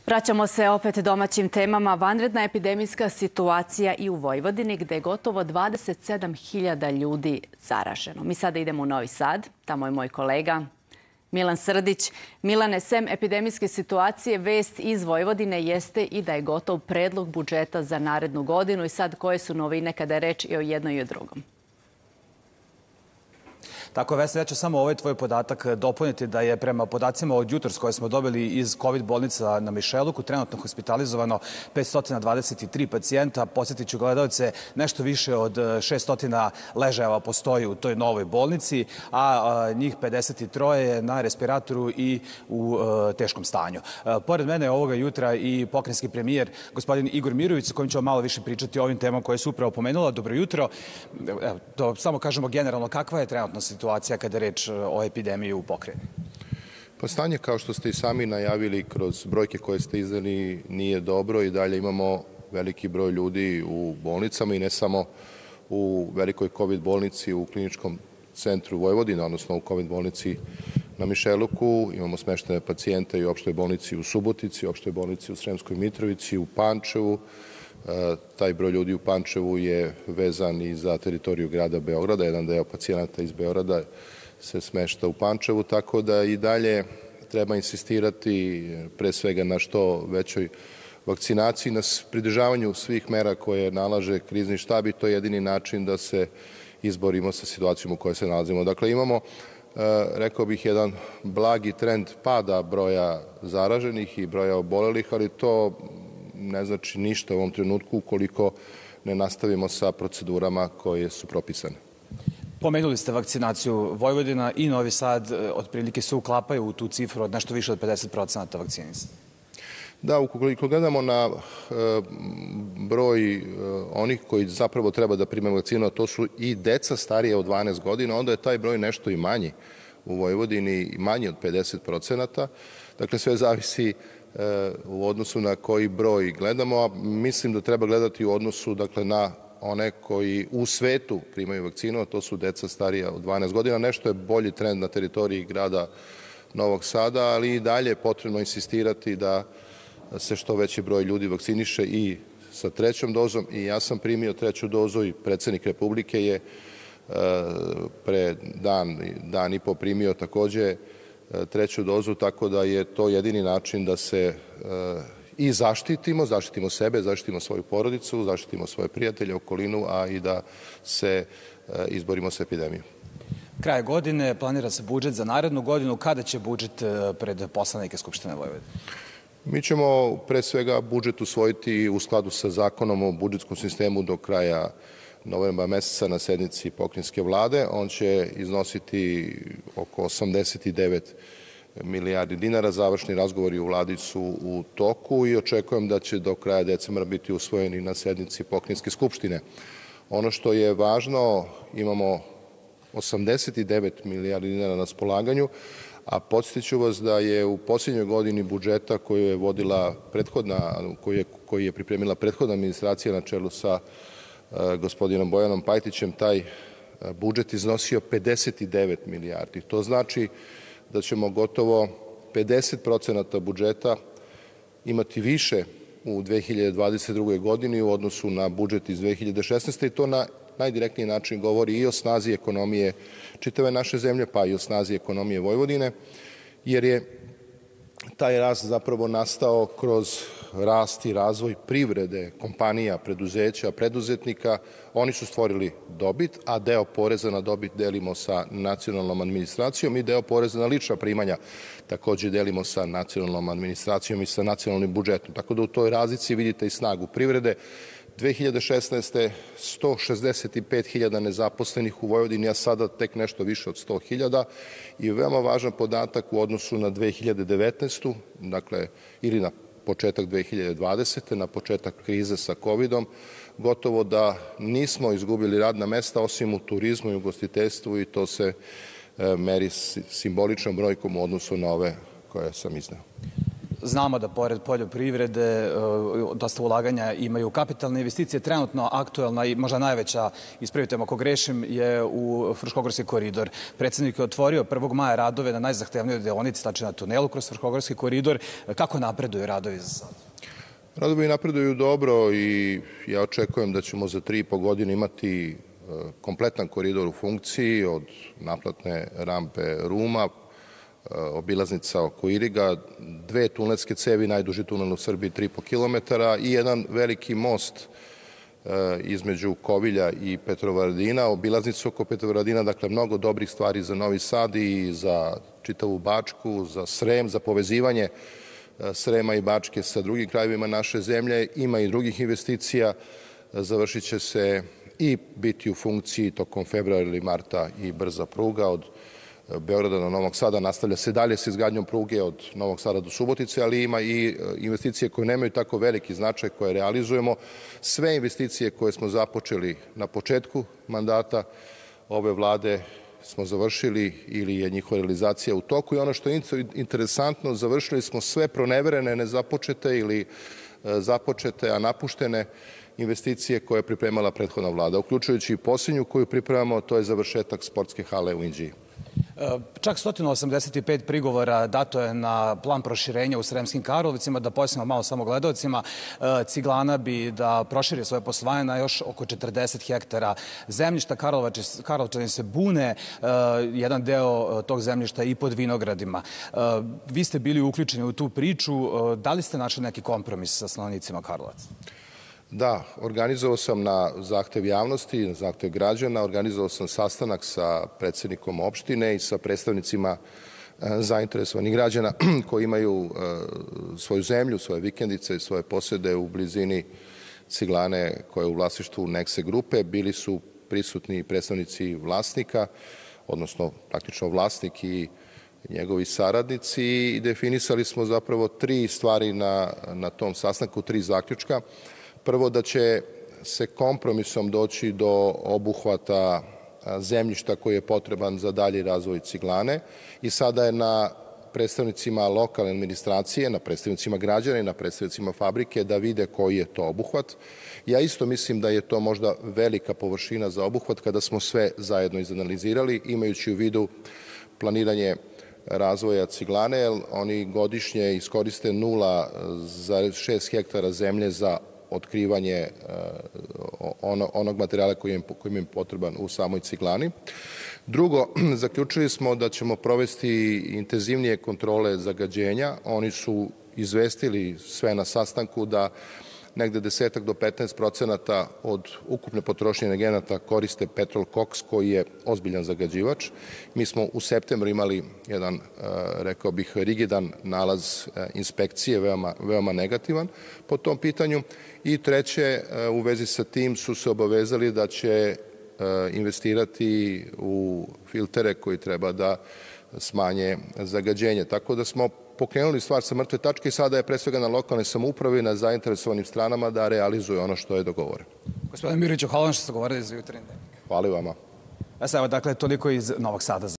Vraćamo se opet domaćim temama. Vanredna epidemijska situacija i u Vojvodini, gde je gotovo 27.000 ljudi zaraženo. Mi sada idemo u Novi Sad. Tamo je moj kolega Milan Srdić. Milane, sem epidemijske situacije, vest iz Vojvodine jeste i da je gotov predlog budžeta za narednu godinu. I sad, koje su novine kada je reč i o jednom i o drugom? Tako je, Vesna, ja ću samo ovaj tvoj podatak dopuniti da je prema podacima od jutros koje smo dobili iz COVID bolnica na Mišeluku trenutno hospitalizovano 523 pacijenta. Podsjetit ću gledalce, nešto više od 600 ležajeva postoji u toj novoj bolnici, a njih 53 je na respiratoru i u teškom stanju. Pored mene ovoga jutra i pokrajinski premijer, gospodin Igor Mirović, sa kojim ćemo malo više pričati o ovim temama koje su upravo pomenula. Dobro jutro. Samo kažemo generalno, kakva je trenutna situacija kada je reč o epidemiji u pokrajini? Pa stanje, kao što ste i sami najavili kroz brojke koje ste izdali, nije dobro i dalje imamo veliki broj ljudi u bolnicama i ne samo u velikoj COVID bolnici u kliničkom centru Vojvodine, odnosno u COVID bolnici na Mišeluku. Imamo smeštene pacijente i u opštoj bolnici u Subotici, opštoj bolnici u Sremskoj Mitrovici, u Pančevu. Taj broj ljudi u Pančevu je vezan i za teritoriju grada Beograda. Jedan deo pacijenata iz Beograda se smešta u Pančevu, tako da i dalje treba insistirati pre svega na što većoj vakcinaciji, na pridržavanju svih mera koje nalaže krizni štab i to je jedini način da se izborimo sa situacijom u kojoj se nalazimo. Dakle, imamo, rekao bih, jedan blagi trend pada broja zaraženih i broja obolelih, ali to ne znači ništa u ovom trenutku ukoliko ne nastavimo sa procedurama koje su propisane. Pomenuli ste vakcinaciju. Vojvodina i Novi Sad otprilike se uklapaju u tu cifru od nešto više od 50% vakcinisanja. Da, ukoliko gledamo na broj onih koji zapravo treba da prime vakcinu, a to su i deca starije od 12 godina, onda je taj broj nešto i manji u Vojvodini, manji od 50%. Dakle, sve zavisi u odnosu na koji broj gledamo, a mislim da treba gledati u odnosu na one koji u svetu primaju vakcinu, a to su deca starija od 12 godina. Nešto je bolji trend na teritoriji grada Novog Sada, ali i dalje je potrebno insistirati da se što veći broj ljudi vakciniše i sa trećom dozom. I ja sam primio treću dozu i predsednik Republike je pre dan i po primio takođe treću dozu, tako da je to jedini način da se i zaštitimo sebe, zaštitimo svoju porodicu, zaštitimo svoje prijatelje, okolinu, a i da se izborimo sa epidemijom. Kraj godine, planira se budžet za narednu godinu. Kada će budžet pred poslanike Skupštine Vojvodine? Mi ćemo pre svega budžet usvojiti u skladu sa zakonom o budžetskom sistemu do kraja novembra meseca na sednici pokrajinske vlade. On će iznositi oko 89 milijardi dinara. Završni razgovori u vladi su u toku i očekujem da će do kraja decembra biti usvojeni na sednici pokrajinske skupštine. Ono što je važno, imamo 89 milijardi dinara na raspolaganju, a podsjetiću vas da je u posljednjoj godini budžeta koju je pripremila prethodna administracija na čelu sa gospodinom Bojanom Pajtićem, taj budžet iznosio 59 milijardi. To znači da ćemo gotovo 50% budžeta imati više u 2022. godini u odnosu na budžet iz 2016. i to na najdirektniji način govori i o snazi ekonomije čitave naše zemlje, pa i o snazi ekonomije Vojvodine, jer je taj rast zapravo nastao kroz rast i razvoj privrede, kompanija, preduzeća, preduzetnika. Oni su stvorili dobit, a deo poreza na dobit delimo sa nacionalnom administracijom i deo poreza na lična primanja takođe delimo sa nacionalnom administracijom i sa nacionalnim budžetom. Tako da u toj razlici vidite i snagu privrede. 2016. 165.000 nezaposlenih u Vojvodini, a sada tek nešto više od 100.000 i veoma važan podatak u odnosu na 2019. Dakle, ili na početak 2020. na početak krize sa COVID-om, gotovo da nismo izgubili radna mesta osim u turizmu i ugostiteljstvu i to se meri simboličnom brojkom u odnosu na ove koje sam izneo. Znamo da pored poljoprivrede dosta ulaganja imaju kapitalne investicije. Trenutno aktuelna i možda najveća, ispravite me ako grešim, je u Fruškogorski koridor. Predsjednik je otvorio 1. maja radove na najzahtevnijoj deonici, znači na tunelu kroz Fruškogorski koridor. Kako napreduju radovi za sad? Radovi napreduju dobro i ja očekujem da ćemo za 3,5 godine imati kompletan koridor u funkciji od naplatne rampe Ruma, obilaznica oko Iriga, 2 tunelske cevi, najduži tunel u Srbiji 3,5 kilometara i jedan veliki most između Kovilja i Petrovaradina, obilaznicu oko Petrovaradina, dakle mnogo dobrih stvari za Novi Sad i za čitavu Bačku, za Srem, za povezivanje Srema i Bačke sa drugim krajevima naše zemlje. Ima i drugih investicija, završit će se i biti u funkciji tokom februara ili marta i brza pruga od Beograda do Novog Sada. Nastavlja se dalje sa izgradnjom pruge od Novog Sada do Subotice, ali ima i investicije koje nemaju tako veliki značaj koje realizujemo. Sve investicije koje smo započeli na početku mandata ove vlade smo završili ili je njihova realizacija u toku i ono što je interesantno, završili smo sve proneverene, nezapočete ili započete, a napuštene investicije koje je pripremala prethodna vlada, uključujući i posljednju koju pripremamo, to je završetak sportske hale u Inđiji. Čak 185 prigovora dato je na plan proširenja u Sremskim Karlovcima. Da pojasnimo malo samo gledalcima, Ciglana bi da proširi svoje poslovanje na još oko 40 hektara zemljišta. Karlovčani se bune, jedan deo tog zemljišta i pod vinogradima. Vi ste bili uključeni u tu priču. Da li ste našli neki kompromis sa stanovnicima Karlovaca? Da, organizovao sam na zahtev javnosti, na zahtev građana, organizovao sam sastanak sa predsjednikom opštine i sa predstavnicima zainteresovanih građana koji imaju svoju zemlju, svoje vikendice i svoje posede u blizini Ciglane koja je u vlasništvu Nekse grupe. Bili su prisutni predstavnici vlasnika, odnosno praktično vlasnik i njegovi saradnici i definisali smo zapravo 3 stvari na tom sastanku, 3 zaključka. Prvo, da će se kompromisom doći do obuhvata zemljišta koji je potreban za dalji razvoj Ciglane i sada je na predstavnicima lokalne administracije, na predstavnicima građana i na predstavnicima fabrike da vide koji je to obuhvat. Ja isto mislim da je to možda velika površina za obuhvat kada smo sve zajedno izanalizirali, imajući u vidu planiranje razvoja Ciglane, jer oni godišnje iskoriste 0,6 hektara zemlje za otkrivanje onog materijala koji im je potreban u samoj Ciglani. Drugo, zaključili smo da ćemo provesti intenzivnije kontrole zagađenja. Oni su izvestili sve na sastanku da negde 10 do 15% od ukupne potrošnje energenata koriste petrol koks koji je ozbiljan zagađivač. Mi smo u septembru imali jedan, rekao bih, rigidan nalaz inspekcije, veoma negativan po tom pitanju. I treće, u vezi sa tim su se obavezali da će investirati u filtere koji treba da smanje zagađenje. Tako da smo pokrenuli stvar sa mrtve tačke i sada je pre svega na lokalne samouprave i na zainteresovanim stranama da realizuju ono što je dogovoreno. Gospodin Miroviću, hvala vam što ste govorili za Jutarnji dnevnik. Hvala vama. Evo, dakle, toliko iz Novog Sada.